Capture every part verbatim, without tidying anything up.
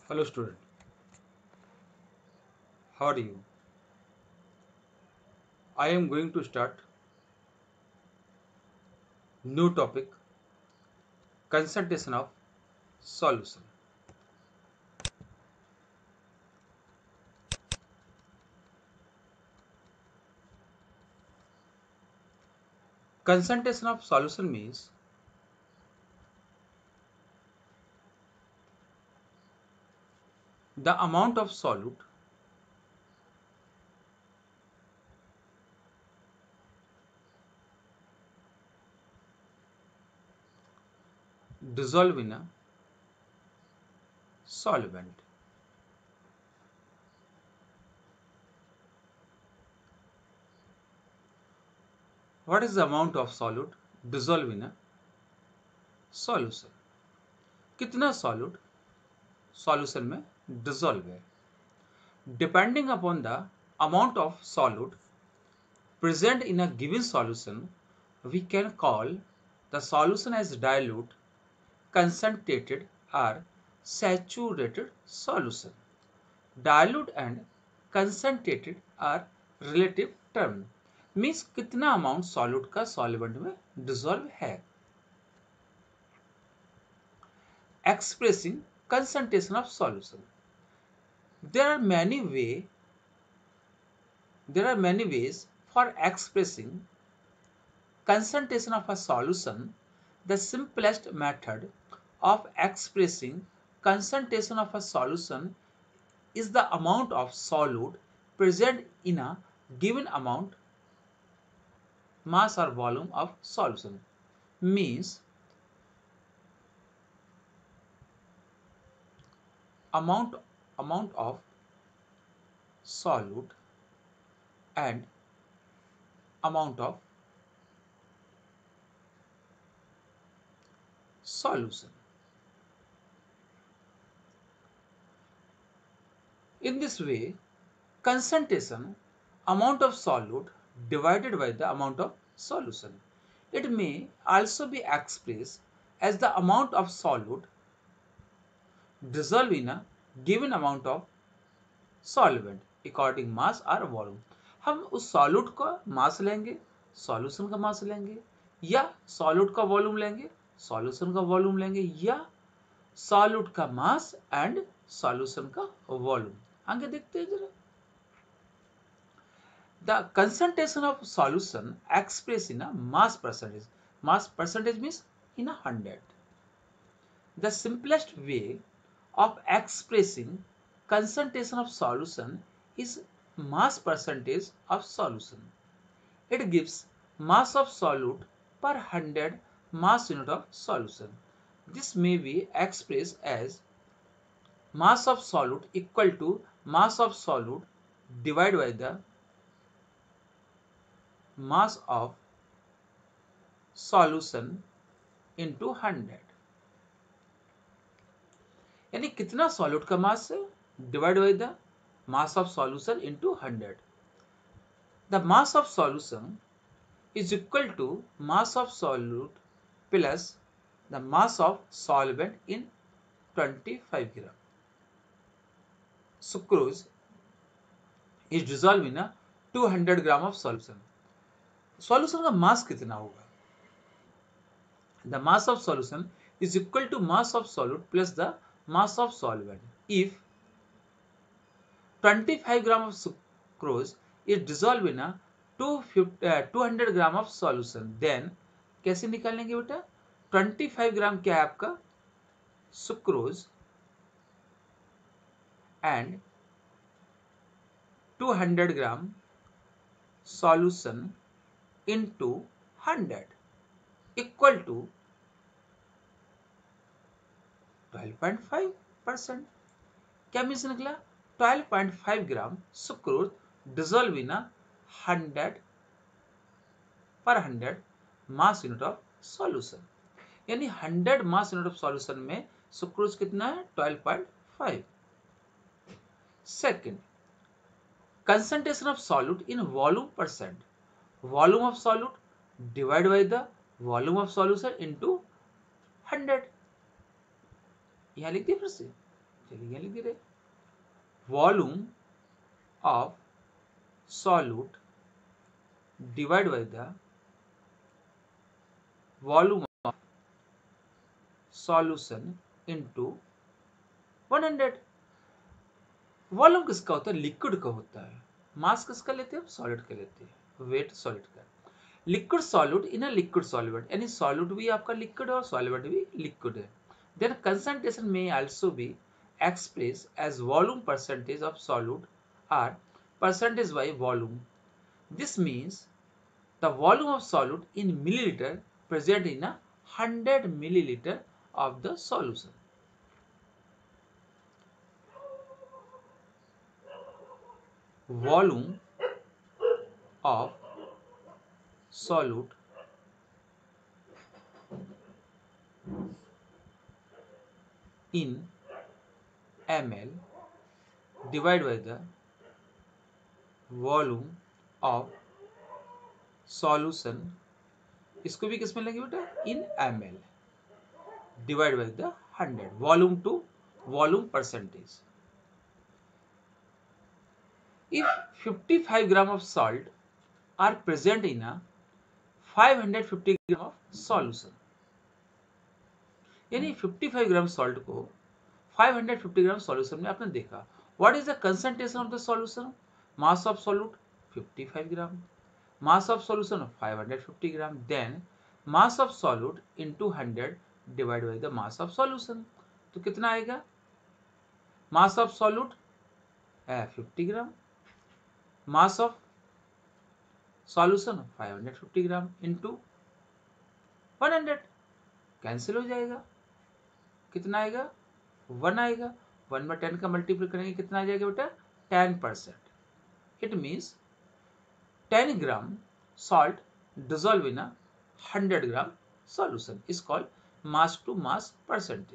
Hello student, how are you? I am going to start new topic, concentration of solution. Concentration of solution means the amount of solute dissolved in a solvent. What is the amount of solute dissolved in a solution? कितना solute solution में dissolve है? Depending upon the amount of solute present in a given solution, we can call the solution as dilute, concentrated or saturated solution. Dilute and concentrated are relative term. Means कितना amount solute का solvent में dissolve है. Expressing concentration of solution. There are many way. There are many ways for expressing concentration of a solution. The simplest method of expressing concentration of a solution is the amount of solute present in a given amount mass or volume of solution. Means amount amount of solute and amount of solution. In this way, concentration amount of solute divided by the amount of solution. It may also be expressed as the amount of solute dissolved in a given amount of solvent according mass or volume. हम उस solute का मास लेंगे, solution का मास लेंगे, या solute का volume लेंगे, solution का वॉल्यूम लेंगे, या सॉल्यूट का मास एंड सॉल्यूशन का वॉल्यूम. आगे देखते हैं जरा. The concentration of solution expressed in a mass percentage. Mass percentage means in a hundred. The simplest way of expressing concentration of solution is mass percentage of solution. It gives mass of solute per hundred mass unit of solution. This may be expressed as mass of solute equal to mass of solute divided by the mass of solution into one hundred. यानी कितना solute का mass है divide by the mass of solution into one hundred. The mass of solution is equal to mass of solute plus the mass of solvent in twenty-five gram. Sucrose is dissolved in a two hundred gram of solution. Solution का mass कितना होगा? The mass of solution is equal to mass of solute plus the mass of solvent. If twenty-five gram of sucrose is dissolved in a two hundred gram of solution, then कैसे निकालेंगे बेटा? twenty-five ग्राम क्या है आपका sucrose and two hundred gram solution into one hundred equal to twelve point five percent. क्या means निकला? twelve point five gram sucrose dissolve in one hundred पर one hundred mass unit of solution. यानी one hundred mass unit of solution में sucrose कितना है? twelve point five. Second, concentration of solute in volume percent. Volume of solute divided by the volume of solution into one hundred. यहां लिख दिया फिर से. चलिए लिख दे रहे, volume of solute divide by the volume of solution into one hundred. Volume किसका होता है? लिक्विड का होता है। मास किसका लेते हैं? सॉलिड का लेते हैं, वेट सॉलिड का। Liquid solute in a liquid solvent, यानी सॉल्यूट भी आपका लिक्विड और सॉल्वेंट भी लिक्विड है। देन कंसंट्रेशन में also be express as volume percentage of solute और percentage by volume. This means the volume of solute in millilitre present in a hundred millilitre of the solution. Volume of solute in ml divided by the volume of solution, इसको भी किस में लेंगे बेटा? in ml divided by the hundred, volume to volume percentage. If fifty-five gram of salt are present in a five hundred fifty gram of solution, यानी पचपन ग्राम salt को पाँच सौ पचास ग्राम सॉल्यूशन में आपने देखा। What is the concentration of the solution? Mass of solute पचपन ग्राम, मास ऑफ सॉल्यूशन पाँच सौ पचास gram, then mass of solute into hundred divide by the mass of solution. तो कितना आएगा? Mass of solute fifty gram, mass of solution पाँच सौ पचास ग्राम इंटू हंड्रेड, कैंसिल हो जाएगा। कितना आएगा? वन आएगा। वन में टेन का मल्टीप्लाई करेंगे कितना आ जाएगा बेटा? Ten percent. It means ten gram salt dissolve in hundred gram solution is called mass to mass percentage.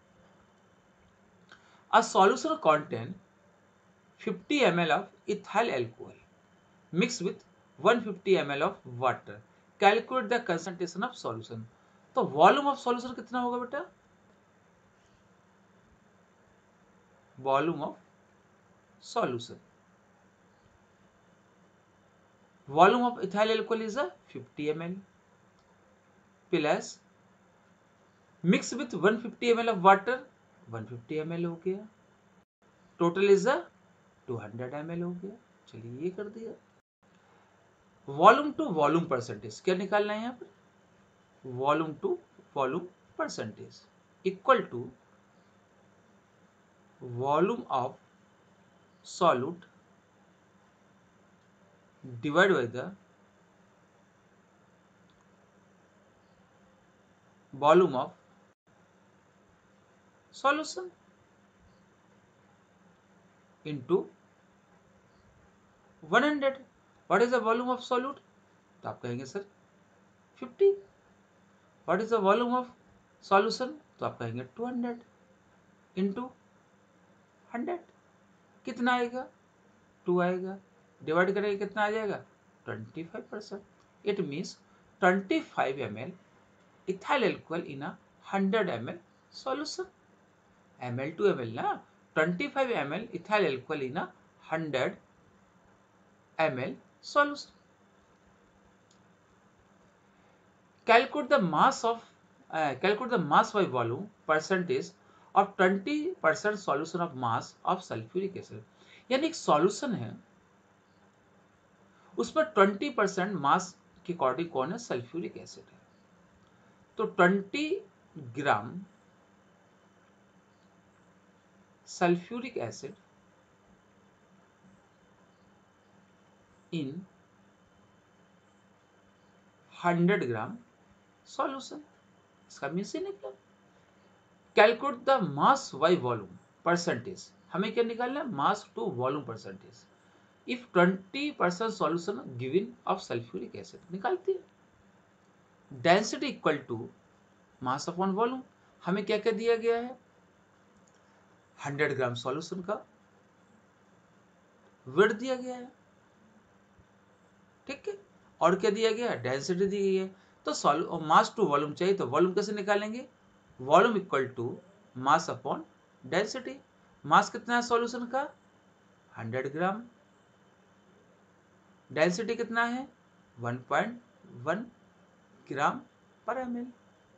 A solution contain fifty milliliters of ethyl alcohol mixed with one hundred fifty milliliters of water. Calculate the concentration of solution. तो volume of solution कितना होगा बेटा? Volume of solution, volume of ethyl alcohol is fifty M L plus mix with one fifty M L of water, one fifty M L हो गया, total is two hundred M L हो गया। चलिए ये कर दिया। वॉल्यूम टू वॉल्यूम परसेंटेज क्या निकालना है यहाँ पर? Volume to volume percentage equal to volume of solute divide by the volume of solution into one hundred. What is the volume of solute? तो आप कहेंगे sir fifty. What is the volume of solution? तो आप कहेंगे two hundred into hundred. कितना आएगा? To आएगा। Divide करेंगे कितना आ जाएगा? Twenty five percent. It means twenty five M L ethyl alcohol in a hundred M L solution. M L to M L ना, twenty five M L ethyl alcohol in a hundred M L solution. Calculate the mass of uh, calculate the mass by volume percentage of twenty percent solution of mass of sulfuric acid. यानी एक solution है उसमें twenty percent मास के according कौन है? Sulphuric acid है। तो twenty gram sulphuric acid in hundred gram solution, इसका मीन्स ही निकला। Calculate the mass by volume percentage, हमें क्या निकालना है? Mass to volume percentage if twenty percent solution given of sulphuric acid निकालती है। Density equal to mass upon volume, हमें क्या क्या दिया गया है? हंड्रेड ग्राम सॉल्यूशन का वेट दिया गया है, ठीक है, और क्या दिया गया? डेंसिटी दी गई है। तो मास टू वॉल्यूम चाहिए, तो वॉल्यूम कैसे निकालेंगे? Volume equal to mass upon density. Mass कितना है सॉल्यूशन का, हंड्रेड ग्राम। डेंसिटी कितना है, वन पॉइंट वन ग्राम पर एम एल।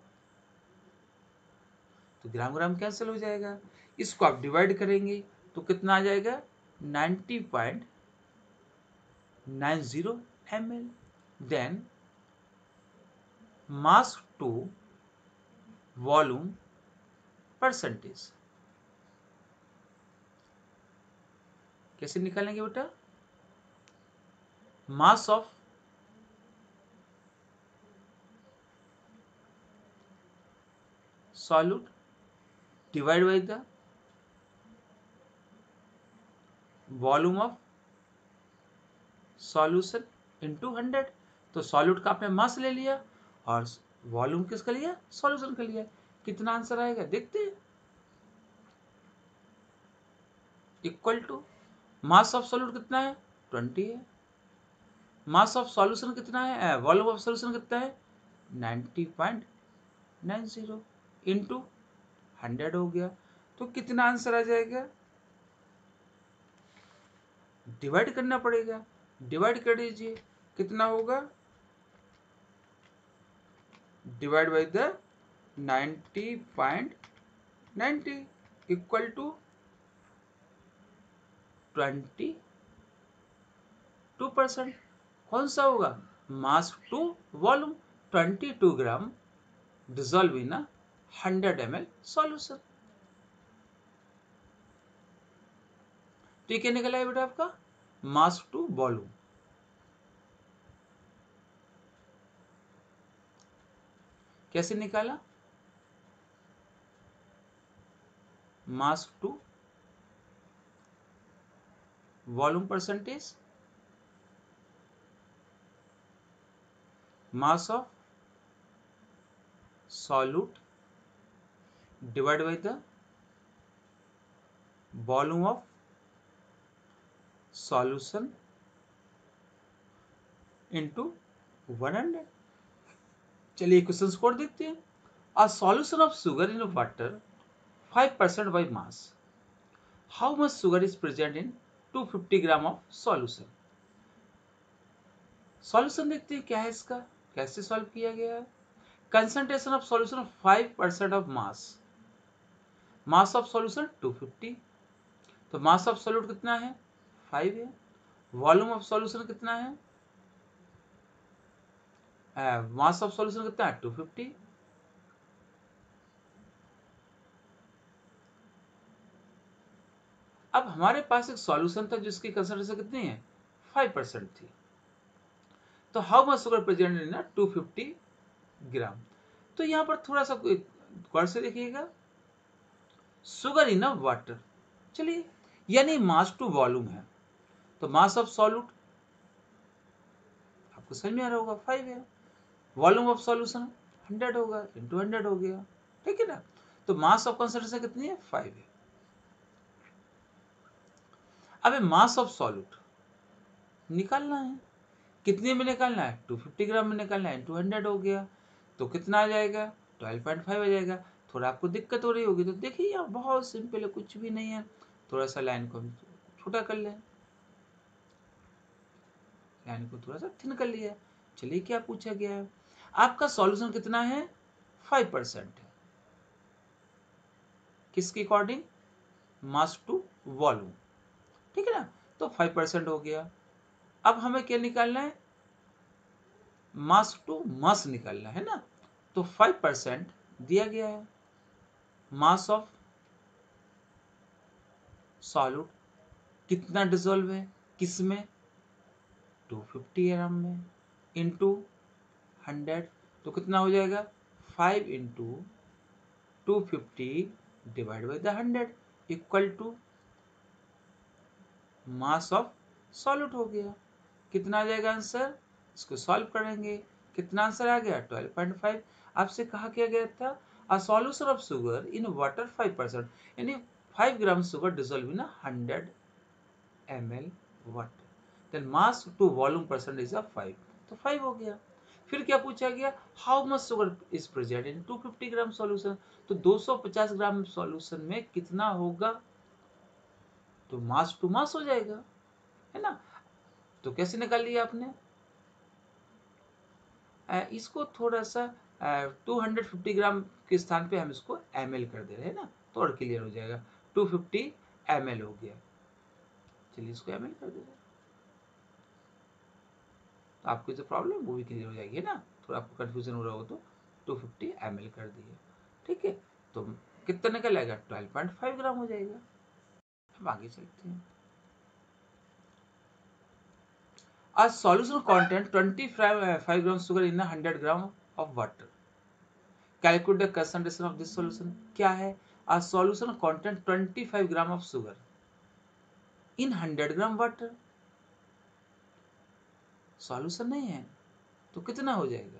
तो ग्राम ग्राम कैंसिल हो जाएगा, इसको आप डिवाइड करेंगे तो कितना आ जाएगा, ninety point nine zero M L. Then mass to volume percentage कैसे निकालेंगे बेटा, mass of solute divided by the volume of solution into hundred. तो सॉल्यूट का आपने मास ले लिया और वॉल्यूम किसका लिया, सॉल्यूशन का लिया। कितना आंसर आएगा देखते हैं। Equal to mass of solute कितना है, ट्वेंटी है। मास ऑफ सॉल्यूशन कितना है, वॉल्यूम ऑफ सॉल्यूशन कितना है, ninety point nine zero into hundred हो गया। तो कितना आंसर आ जाएगा, डिवाइड करना पड़ेगा। डिवाइड कर दीजिए, कितना होगा, divide by the ninety point ninety equal to twenty two percent. कौन सा होगा, mass to volume, twenty two gram dissolve in hundred M L solution. तो ये क्या निकला है बेटा आपका, मास टू वॉल्यूम। कैसे निकाला, mass to volume percentage, mass of solute divided by the volume of solution into one hundred. चलिए क्वेश्चन को देखते हैं। A solution of sugar in water five percent by mass, how much sugar is present in two fifty gram of solution? सॉल्यूशन देखते हैं क्या है इसका, कैसे सॉल्व किया गया है। Concentration of solution five percent of mass, mass of solution two fifty, तो मास ऑफ सॉल्यूट कितना है, फाइव है। वॉल्यूम ऑफ सॉल्यूशन कितना है, मास ऑफ सॉल्यूशन कितना है, टू फिफ्टी। अब हमारे पास एक सॉल्यूशन था जिसकी कंसंट्रेशन कितनी है, फाइव परसेंट थी। तो how much sugar present in two fifty gram. तो यहां पर थोड़ा सा गौर से देखिएगा, शुगर इन वाटर, चलिए यानी मास टू वॉल्यूम है, तो मास ऑफ सॉल्यूट आपको समझ में आ रहा होगा फाइव है, वॉल्यूम ऑफ सॉल्यूशन हंड्रेड होगा, इंटू हंड्रेड हो गया, ठीक है ना। तो मास ऑफ कंसंट्रेशन कितनी है, फाइव है। अब मास ऑफ सॉल्यूट निकालना है, कितने में निकालना है, टू फिफ्टी ग्राम में निकालना है, इंटू हंड्रेड हो गया, तो कितना आ जाएगा, ट्वेल्व पॉइंट फाइव आ जाएगा। थोड़ा आपको दिक्कत हो रही होगी तो देखिए यार बहुत सिंपल है, कुछ भी नहीं है। थोड़ा सा लाइन को हम छोटा कर लें, लाइन को थोड़ा सा थिन कर लिया। चलिए क्या पूछा गया है, आपका सॉल्यूशन कितना है, फाइव परसेंट है, किसके अकॉर्डिंग, मास टू वॉल्यूम, ठीक है ना। तो फाइव परसेंट हो गया। अब हमें क्या निकालना है, मास टू मास निकालना है ना। तो फाइव परसेंट दिया गया है, मास ऑफ सॉल्यूट कितना डिसॉल्व है, किसमें, टू फिफ्टी ग्राम में, इंटू हंड्रेड, तो कितना हो जाएगा, five into two fifty divide by the hundred equal to mass of solute हो गया। कितना आ जाएगा आंसर, इसको सॉल्व करेंगे, कितना आंसर आ गया, ट्वेल्व पॉइंट फाइव। आपसे कहा क्या गया था, a solution of sugar in water five percent, यानी five gram sugar dissolve in hundred M L water, then mass to volume percentage of five, तो फाइव हो गया। फिर क्या पूछा गया, how much sugar is present in two fifty gram solution, तो two fifty gram solution में कितना होगा तो मास टू मास हो जाएगा, है ना। तो कैसे निकाल लिया आपने, आ, इसको थोड़ा सा टू हंड्रेड फिफ्टी ग्राम के स्थान पे हम इसको एम एल कर दे रहे हैं ना, तो और क्लियर हो जाएगा। टू फिफ्टी एम एल हो गया, चलिए इसको एम एल कर दे रहे हैं, तो आपकी जो प्रॉब्लम वो भी क्लियर हो जाएगी, है ना। थोड़ा आपको कंफ्यूजन हो रहा हो तो टू फिफ्टी एम एल कर दिए, ठीक है। तो कितना निकल आएगा, ट्वेल्व पॉइंट फाइव ग्राम हो जाएगा। अब आगे चलते हैं। A solution content twenty-five grams sugar in a hundred gram of water. Calculate the concentration of this solution. क्या है, a solution content twenty-five gram of sugar in hundred gram water. Solution नहीं है तो कितना हो जाएगा,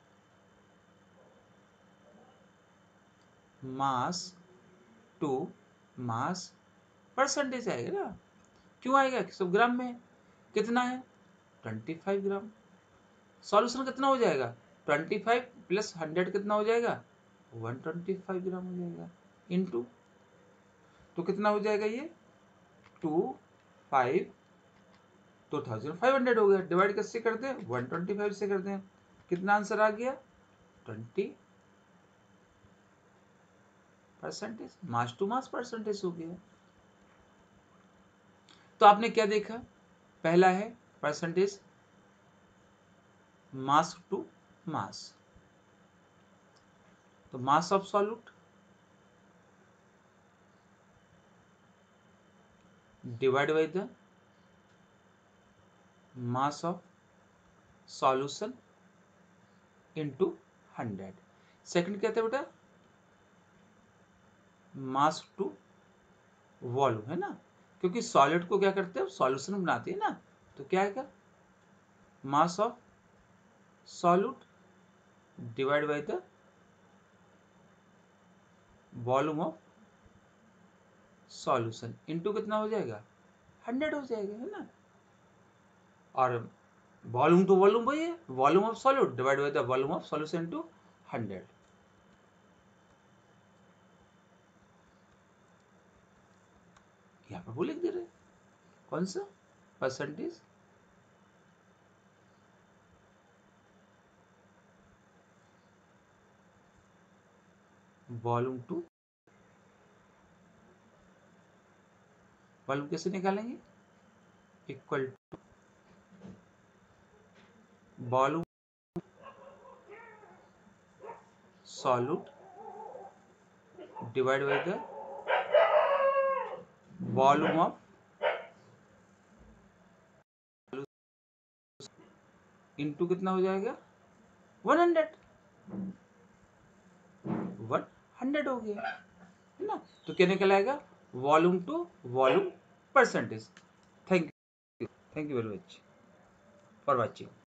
मास टू मास परसेंटेज आएगा ना। क्यों आएगा, सब ग्राम में कितना है, पच्चीस ग्राम। सॉल्यूशन कितना हो जाएगा, पच्चीस प्लस हंड्रेड कितना हो जाएगा, एक सौ पच्चीस ग्राम हो जाएगा, इनटू तो कितना हो जाएगा ये टू फाइव, तो थाउजेंड फाइव हंड्रेड हो गया। डिवाइड कैसे करते हैं, वन ट्वेंटी फाइव से करते हैं। कितना आंसर आ गया, twenty percentage, mass to mass percentage हो गया। तो आपने क्या देखा, पहला है परसेंटेज मास टू मास, तो mass of solute divide by the mass of solution into hundred. Second क्या था बेटा, मास टू वॉल्यूम, है ना, क्योंकि सॉलिड को क्या करते हैं, सॉल्यूशन बनाते हैं ना। तो क्या आएगा, mass of solute divide by the volume of solution into कितना हो जाएगा, हंड्रेड हो जाएगा, है ना। और वॉल्यूम तो वॉल्यूम वही है, volume of solute divide by the volume of solution into hundred. यहाँ पर वो लिख दे रहे, कौन सा परसेंटेज वॉल्यूम टू, वॉल्यूम कैसे निकालेंगे, equal to volume solute divide by the volume of into कितना हो जाएगा, वन हंड्रेड, वन हंड्रेड हो गया, है ना। तो क्या निकल आएगा, volume to volume percentage. Thank you, thank you very much for watching.